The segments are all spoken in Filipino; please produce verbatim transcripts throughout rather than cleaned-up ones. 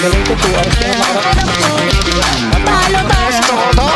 Galing ko two hours na makarating. Talo to. Gusto ko to.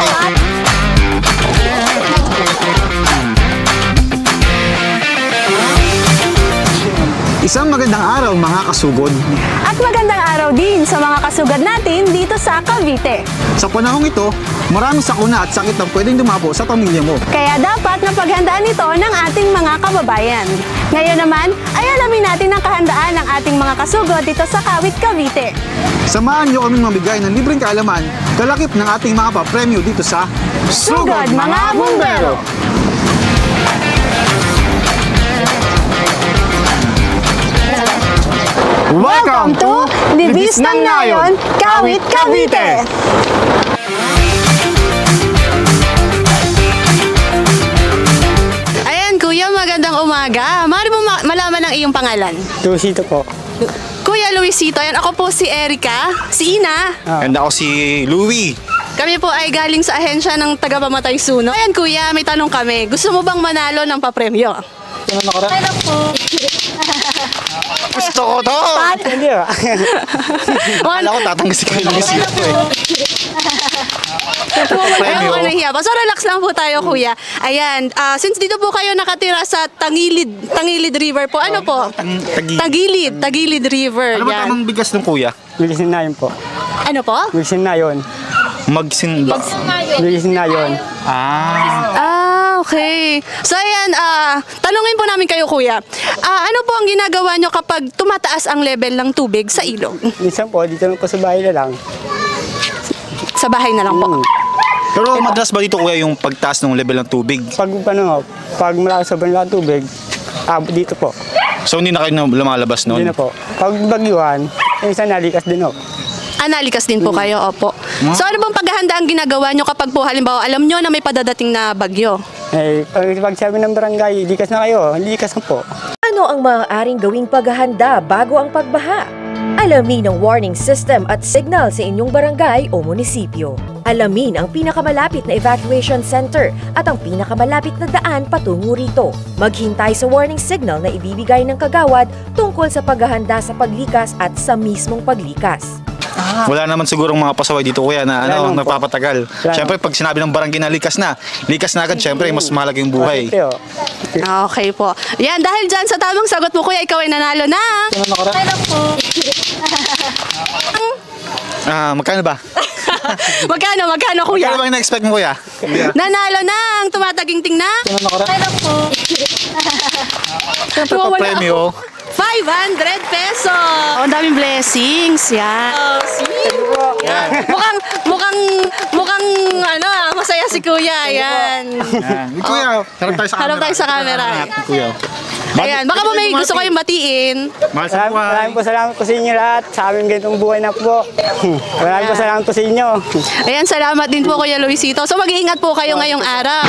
Isang magandang araw mga kasugod. At magandang araw din sa mga kasugad natin dito sa Cavite. Sa panahong ito, maraming sakuna at sakit ang pwedeng dumapo sa pamilya mo. Kaya dapat na paghandaan ito ng ating mga kababayan. Ngayon naman, ay alamin natin ang kahandaan ng ating mga kasugod dito sa Kawit, Cavite. Samahan niyo kaming mamigay ng libreng kaalaman, kalakip ng ating mga papremyo dito sa Sugod, mga Bumbero! Welcome to Libis ng Ngayon, Kawit, Cavite! Ayan, Kuya, magandang umaga. Maaari mo ma- malaman ang iyong pangalan? Luisito po. Kuya Luisito, ayan, ako po si Erica, si Ina. Ah. And ako si Louie. Kami po ay galing sa ahensya ng tagapamatay suno. Ayan, Kuya, may tanong kami. Gusto mo bang manalo ng papremyo? Hello po. Gusto ko to. Hindi ba? Akala ko tatanggas si Kuya Luis ito eh. Ayaw ko nahiya pa. So relax lang po tayo, Kuya. Ayan, ah, since dito po kayo nakatira sa Tangilid, Tangilid River po. Ano po? Tang- Tagi. Tagilid, Tagilid River. Ano ba Yan. tamang bigas ng kuya? Bilisin na yun po. Ano po? Bilisin na yun. Magsinba. Bilisin na yun. Ah. Ah, okay. So ayan, ah, tanungin po namin kayo, Kuya. Ah, ano po ang ginagawa nyo kapag tumataas ang level ng tubig sa ilog? Minsan po, dito lang po sa bahay na lang. Sa bahay na lang po. Hmm. Pero madalas ba dito kuya yung pagtaas ng level ng tubig? Pag ano, pag malakas sobrang lang tubig, abot dito po. So hindi na kayo na lumalabas Hindi noon? na po. Pag bagyuhan, minsan nalikas din po. Analikas din po kayo, opo. So ano bang paghahanda ang ginagawa nyo kapag po halimbawa alam nyo na may padadating na bagyo? Eh, pag pag sabi ng barangay, likas na kayo, likas na po. Ano ang maaaring gawing paghahanda bago ang pagbaha? Alamin ang warning system at signal sa inyong barangay o munisipyo. Alamin ang pinakamalapit na evacuation center at ang pinakamalapit na daan patungo rito. Maghintay sa warning signal na ibibigay ng kagawad tungkol sa paghahanda sa paglikas at sa mismong paglikas. Wala naman sigurong mga pasaway dito kuya na ano, Wala naman po. nagpapatagal. Wala Siyempre pag sinabi ng barangay na likas na, likas na agad siyempre mas mahalaga yung buhay. Ito, Ah, Okay po. Yan, dahil dyan sa tamang sagot mo, Kuya, ikaw ay nanalo ng... Hello po. Ah, magkano ba? magkano, magkano, Kuya? Magkano ba yung na-expect mo kuya? Nanalo ng tumataginting na... Hello po. Siyempre pa premyo. five hundred pesos. Oh, ang daming blessings. Yan. Oh, see? Yan. Mukhang, mukhang, mukhang, ano, ah, masaya si Kuya. Yan. Yan. Kuya, harap tayo sa camera. Harap tayo sa camera. Natin, kuya. Ayan, baka po may gusto kayong batiin. Mahal sa Maraming, buhay. maraming po salamat po sa inyo lahat. Sa aming ganitong buhay na po. Maraming po salamat po sa inyo. Ayan, salamat din po Kuya Luisito. So mag-iingat po kayo ngayong araw.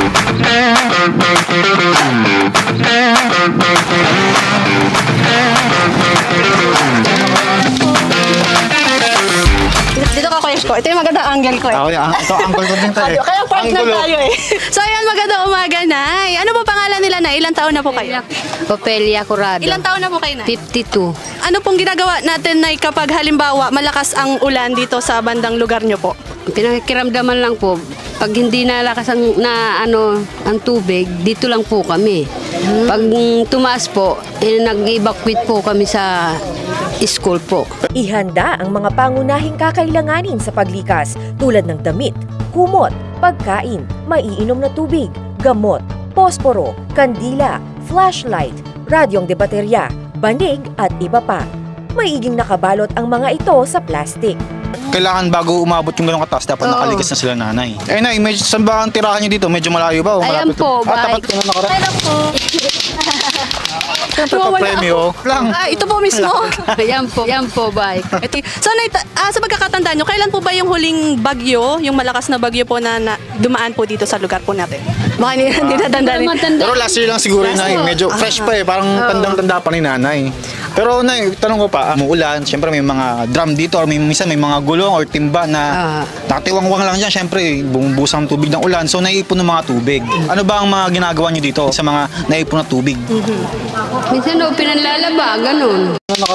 Dito ka, Kuya Shko. Ito yung magandang angle ko eh. Ako yan. Ito, angkol ko din tayo. Kaya partner Angkol, oh. tayo eh. So ayan, magandang umaga, Nay. Ano po pangalan nila, Nay? Ilang taon na po kayo? Opelia Curado. Ilang taon na po kayo, Nay? fifty-two. Ano pong ginagawa natin, Nay, kapag halimbawa malakas ang ulan dito sa bandang lugar nyo po? Pinakiramdaman lang po, pag hindi nalakas ang, na ano, ang tubig, dito lang po kami. Pag mm, tumaas po, eh, nag-evacuate po kami sa school po. Ihanda ang mga pangunahing kakailanganin sa paglikas tulad ng damit, kumot, pagkain, maiinom na tubig, gamot, posporo, kandila, flashlight, radyong de baterya, banig at iba pa. Maiging nakabalot ang mga ito sa plastic. Kailangan bago umabot yung ganong kataas, dapat Oo. nakaligas na sila nanay. Eh nay, medyo, saan ba ang tirahan nyo dito? Medyo malayo ba? O Ayan malapit? po, Ah, bahay. tapat ko na nakarap. Hello po. Siyempre pa premyo. Lang. Ah, ito po mismo. Ayan po, ayan po, bye. Ito, so, Nay, ta- ah, sa pagkakatandaan nyo, kailan po ba yung huling bagyo, yung malakas na bagyo po na, na dumaan po dito sa lugar po natin? Baka hindi, hindi natandaan. eh. Pero last year lang siguro yun, nay. Medyo fresh pa eh. Parang tandang-tanda pa ni nanay. Pero nay, tanong ko pa, umuulan, siyempre may mga drum dito or may, minsan may mga gulong or timba na Ah. nakatiwang-wang lang dyan. Siyempre, bumubusa ang tubig ng ulan. So, naiipon ng mga tubig. Ano ba ang mga ginagawa nyo dito sa mga naipon na tubig? Minsan no, pinanlalaba, ganun.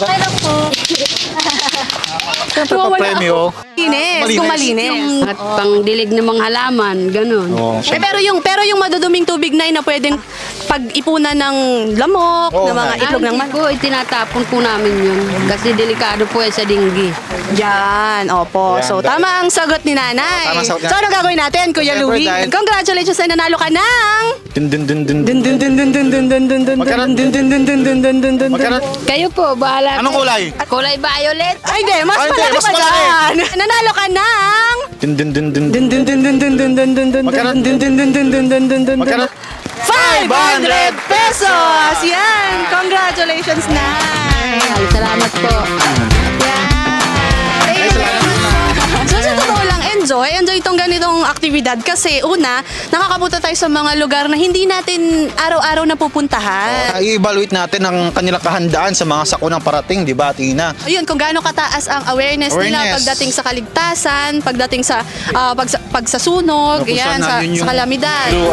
Siyempre pa premyo. Malinis, kung malinis. At pangdilig ng mga halaman, ganun. Oo, Eh, pero yung pero yung maduduming tubig na yun na pwedeng pag-ipunan ng lamok, Oo ng mga nga. itlog ng Hindi manok. po, itinatapon po namin yun. Kasi delikado po yan sa dinggi. Yan, opo. Yan, so, dahil- tama ang sagot ni Nanay. Tama ang sagot ni So, ano gagawin natin, Kuya Siyempre, Louie? dahil- Congratulations na nanalo ka ng... Dun dun dun dun. Dun dun dun dun dun dun dun dun dun Magkaroon- dun dun dun dun dun dun dun dun. Magkaroon. Kayo po, bahala. Anong kulay? Kulay violet. Ay, hindi. Mas Ay, hindi, malaki mas pa malaki. dyan. Nanalo ka ng... Dun dun dun dun. Dun dun dun dun dun dun dun dun dun Magkaroon. dun dun dun dun dun dun dun dun Magkaroon. five hundred pesos! Yan! Congratulations, Nay! Ay, salamat po. Yan! Thank you very much po. So, sa totoo lang, enjoy. Enjoy itong ganitong aktibidad kasi una, nakakapunta tayo sa mga lugar na hindi natin araw-araw na pupuntahan. I-evaluate natin ang kanilang kahandaan sa mga sakunang parating, di ba, Tina? Ayun, kung gaano kataas ang awareness, nila Awareness. pagdating sa kaligtasan, pagdating sa ah, pagsa, pagsasunog, Kung yan, saan sa, nandun sa yung kalamidad. blue,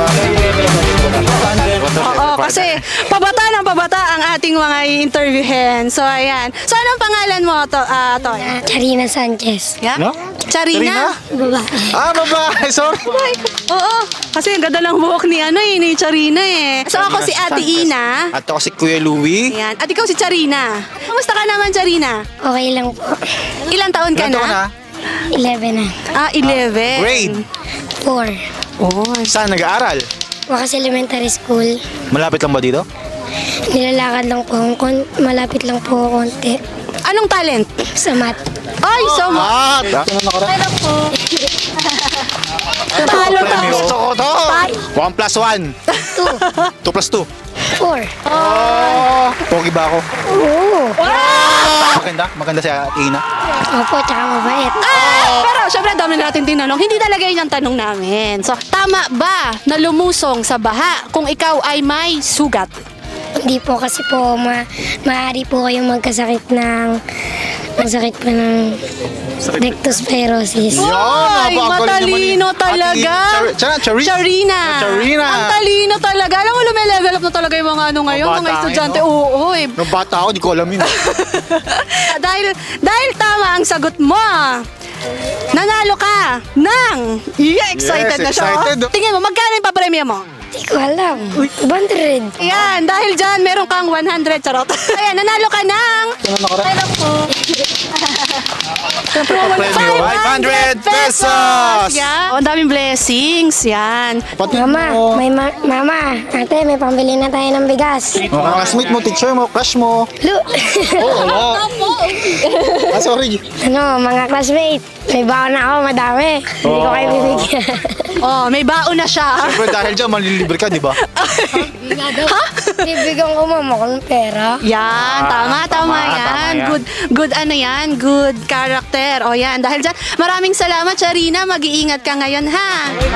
ah, Oo, kasi pabata ng pabata ang ating mga i-interviewin. So, ayan. So, anong pangalan mo, to, ah, Toy? Charina Sanchez. Yeah? No? Charina? Baba. Ah, babae, sorry. Oo, kasi ang ganda ng buhok ni, ano, eh, ni Charina eh. So, ako si Ate Ina. At ako si Kuya Louie. Ayan. At ikaw si Charina. Kamusta ka naman, Charina? Okay lang po. Ilang taon ka Ilan taon na? na? eleven na. Ah, eleven. Grade. four. Oh, Saan nag-aaral? Wakas Elementary School. Malapit lang ba dito? Nilalakad lang po. akong kon- Malapit lang po ako konti. anong talent? Sa mat. Ay, so mo. Ah, ano nakaraan? Pero po. Talo to. Gusto ko to. One plus one. Two. Two plus two. Four. Oh, pogi ba ako? Oo. Maganda? Maganda si Tina? Opo, tsaka mabait. Ah, pero syempre dami natin tinanong. Hindi talaga yun ang tanong namin. So, tama ba na lumusong sa baha kung ikaw ay may sugat? Hindi po kasi po ma maaari po kayong magkasakit ng masakit pa ng leptospirosis. Ay, napakagaling matalino naman eh. talaga. Ate, Char- Char- Charina. Charina. Ang talino talaga. Alam mo, lumilevel up na talaga yung mga ano ngayon, Mga mga bata estudyante. ngayon, no? Oo, eh. Nung bata ako, di ko alam yun. dahil, dahil tama ang sagot mo. Nanalo ka ng... Yeah, excited Yes, na siya. excited. Tingin mo, magkano yung papremyo mo? Hindi ko alam. two hundred. Ayan, dahil dyan, meron kang one hundred. Charot. Ayan, nanalo ka ng... Pero po. five hundred pesos! Yan. Oh, ang daming blessings. Yan. Pati Mama, mo. may ma- mama, ate, may pambili na tayo ng bigas. Mga classmate mo, teacher mo, crush mo. Lu. Oh, wala. Ah, sorry. ano, mga classmate, may baon na ako, madami. Hindi ko kayo bibigyan. Oh, may baon na siya. Siyempre dahil dyan, malilibre ka, di ba? ha? Bibigyan ko mama ko ng pera. Yan, tama, tama, tama, yan. tama yan. Good, good ano yan, good character. O yan, dahil dyan, maraming salamat, Charina. Mag-iingat ka ngayon, ha?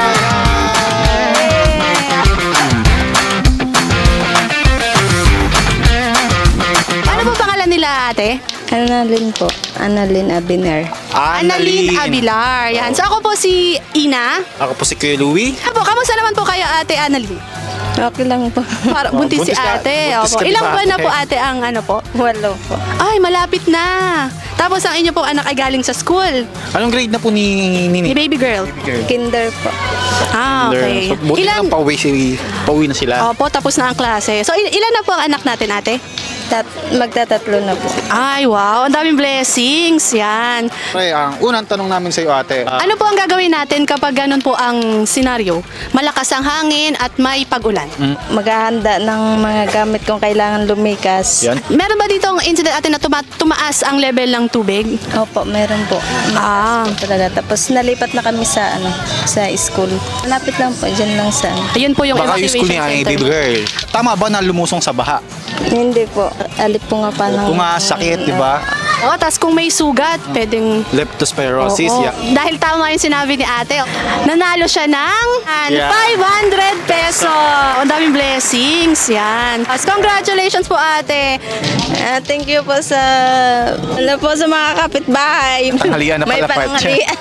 Ano po pangalan nila, ate? Annalyn po. Annalyn Abiner. Annalyn Abilar. Yan. So ako po si Ina. Ako po si Kuya Louie. Apo, kamusta naman po kayo, ate Annalyn? Okay lang po. Para, buntis, si buntis ka- ate. buntis Opo. ka, di Ilang ba, buwan na ate? po, ate, ang ano po? Walo po. Ay, malapit na. Tapos ang inyo pong anak ay galing sa school. Anong grade na po ni Ni Nini? baby girl. Kinder po. Ah, okay. So, buti Ilan? lang pauwi, si, pauwi na sila. Opo, tapos na ang klase. So, il- ilan na po ang anak natin, ate? Tat magtatatlo na po. Ay, wow. Ang daming blessings. Yan. Pre, ang unang tanong namin sa iyo, ate. ah, Ano po ang gagawin natin kapag ganun po ang senaryo? Malakas ang hangin at may pag-ulan. Maghahanda ng mga gamit kung kailangan lumikas. yan? Meron ba dito ang incident atin na tuma- tumaas ang level ng tubig? Opo, meron po. Ah. Talaga. Tapos nalipat na kami sa ano, sa school. Malapit lang po, dyan lang sa ano. Ayun po yung Baka yung school evacuation niya ay center. baby girl. Tama ba na lumusong sa baha? Hindi po. Alip po nga pa ng... Kung nga sakit, di ba? Oo, tapos kung may sugat, pwedeng... Leptospirosis, Oo. yeah. Dahil tama yung sinabi ni ate, nanalo siya ng Yeah. five hundred peso. Ang daming blessings. Yan. Tapos congratulations po, ate. Ah, thank you po sa... Ano po sa mga kapitbahay. Tanghalian na May pala, Pat. panghalian.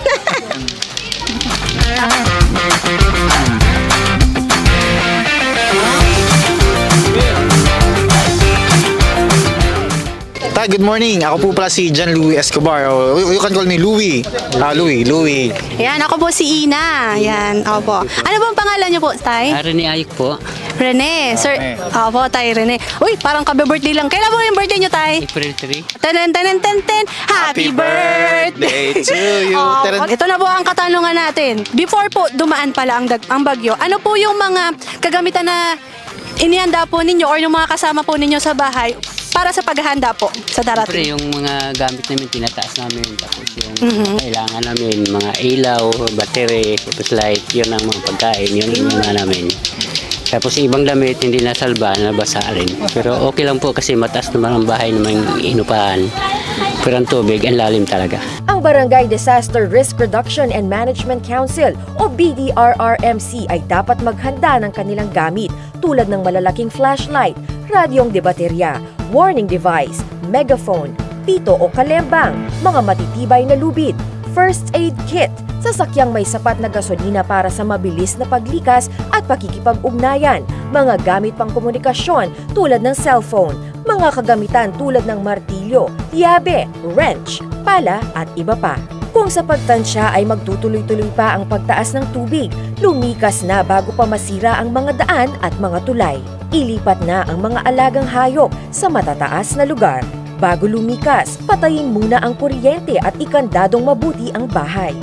Hi, good morning. Ako po pala si John Louis Escobar. O, you can call me Louis. Ah, Louis, Louis. Yan, ako po si Ina. Yan, ako po. Ano po ang pangalan niyo po, Tay? Rene Ayuk po. Rene. Sir, ako po, Tay Rene. Uy, parang kabe-birthday lang. Kailan po yung birthday niyo, Tay? April three. Tenen, tenen, ten, ten. Happy birthday to you. Oh, Tenen. ito na po ang katanungan natin. Before po dumaan pala ang, dag- ang bagyo, ano po yung mga kagamitan na inihanda po ninyo or yung mga kasama po ninyo sa bahay para sa paghahanda po sa Siyempre, darating? yung mga gamit namin, tinataas namin. Tapos yung Mhm. kailangan namin, mga ilaw, battery, tapos light, yun ang mga pagkain, yun ang mga namin. Tapos ibang damit, hindi nasalba, nabasa rin. Pero okay lang po kasi mataas naman ang bahay naman inupahan. Pero ang tubig, ang lalim talaga. Ang Barangay Disaster Risk Reduction and Management Council o B D R R M C ay dapat maghanda ng kanilang gamit tulad ng malalaking flashlight, radyong de baterya, warning device, megaphone, pito o kalembang, mga matitibay na lubid, first aid kit, sasakyang may sapat na gasolina para sa mabilis na paglikas at pakikipag-ugnayan, mga gamit pang komunikasyon tulad ng cellphone, mga kagamitan tulad ng martilyo, yabe, wrench, pala at iba pa. Kung sa pagtansya ay magtutuloy-tuloy pa ang pagtaas ng tubig, lumikas na bago pa masira ang mga daan at mga tulay. Ilipat na ang mga alagang hayop sa matataas na lugar. Bago lumikas, patayin muna ang kuryente at ikandadong mabuti ang bahay.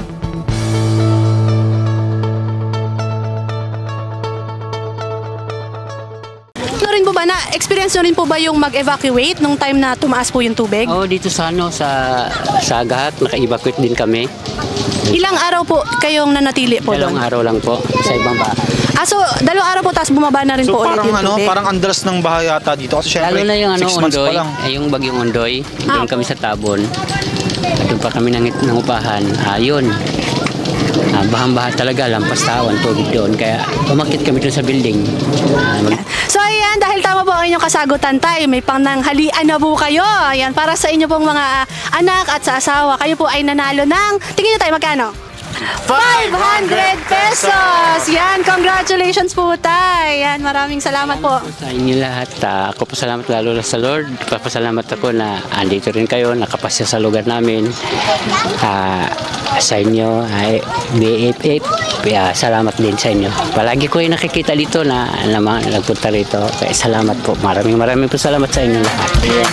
Ano rin po ba na experience nyo rin po ba yung mag-evacuate nung time na tumaas po yung tubig? Oo, dito sa ano, sa, sa Agahat, naka-evacuate din kami. Ilang araw po kayong nanatili po Dalawang doon? araw lang po sa ibang bahay. Ah, so dalawang araw po tapos bumaba na rin So po ulit parang yung ano, tubig? parang andras ng bahay yata dito. Kasi syempre, Lalo na yung ano, six months Ondoy, pa lang. ay yung bagyong Ondoy. Ah, Doon kami sa Tabon. At doon pa kami nang, nangupahan. Ayun. Ah, bahang-baha talaga, lampas tawan, tubig doon. Kaya umakit kami doon sa building. Ah, mag- So ayan, dahil tama po ang inyong kasagutan tayo, may pananghalian na po kayo. Ayan, para sa inyo pong mga anak at sa asawa, kayo po ay nanalo ng, tingin nyo tayo, magkano? five hundred pesos! Yan, congratulations po tayo. Yan, maraming salamat po. Sa inyo lahat, ah, ako po salamat lalo na sa Lord. Papasalamat ako na andito rin kayo, nakapasya sa lugar namin. Ah, sa inyo, ay B F F, yeah, salamat din sa inyo. Palagi ko yung nakikita dito na naman nagpunta rito. Kaya salamat po. Maraming maraming po salamat sa inyo lahat.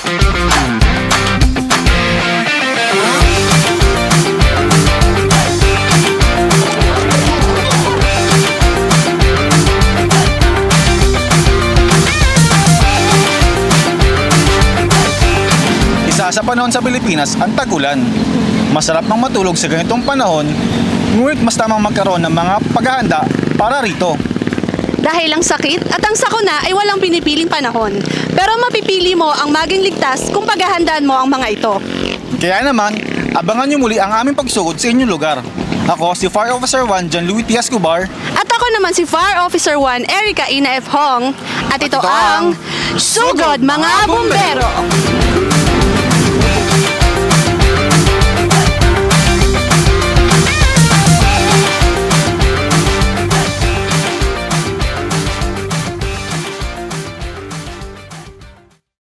Isa sa panahon sa Pilipinas ang tag-ulan. Masarap mang matulog sa ganitong panahon, ngunit mas tamang magkaroon ng mga paghahanda para rito. Dahil ang sakit at ang sakuna ay walang pinipiling panahon. Pero mapipili mo ang maging ligtas kung paghahandaan mo ang mga ito. Kaya naman, abangan nyo muli ang aming pagsugod sa inyong lugar. Ako si Fire Officer one John Louis T. Escobar. At ako naman si Fire Officer one Erica Ina F. Hong. At ito ang Sugod Mga Bumbero!